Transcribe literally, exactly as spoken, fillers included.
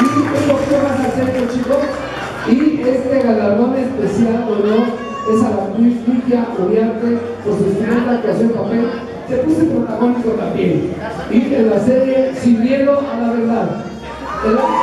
un poquito más al centro, chicos. Y este galardón especial, honor, es a la actriz Lidia Uriarte por su excelente actuación en papel. Se puso protagónico también. Y en la serie Sin Miedo a la Verdad. El